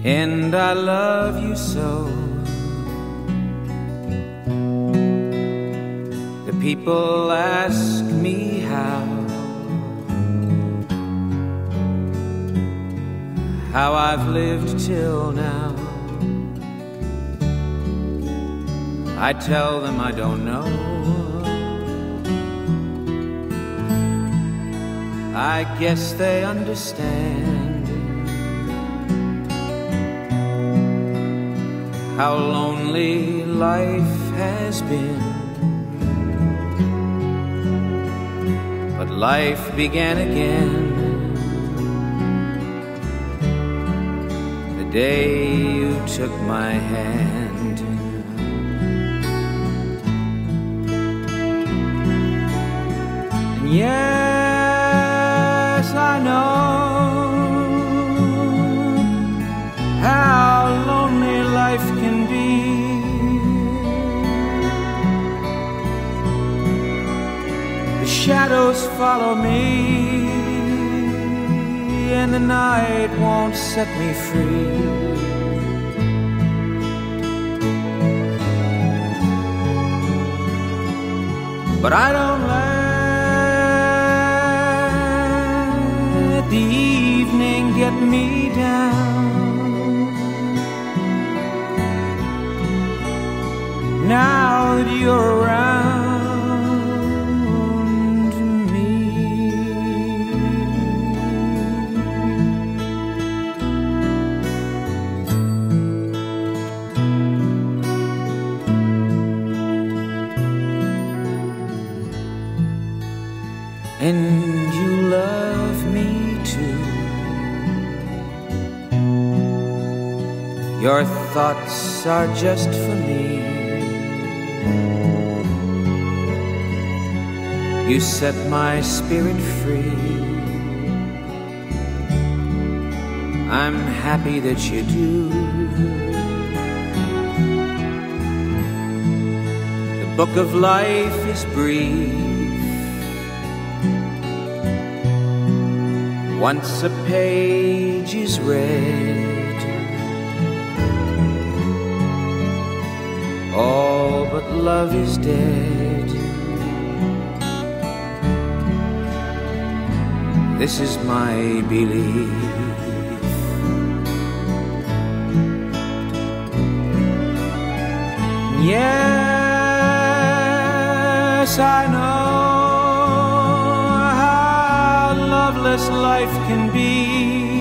and I love you so. The people ask me how I've lived till now. I tell them I don't know. I guess they understand how lonely life has been. But life began again the day you took my hand. And yes, I know how lonely life can be. The shadows follow me, and the night won't set me free. But I don't let the evening get me down. Now that you're around me, and you love me too. Your thoughts are just for me. You set my spirit free. I'm happy that you do. The book of life is brief. Once a page is read, all but love is dead. This is my belief. Yes, I know how loveless life can be.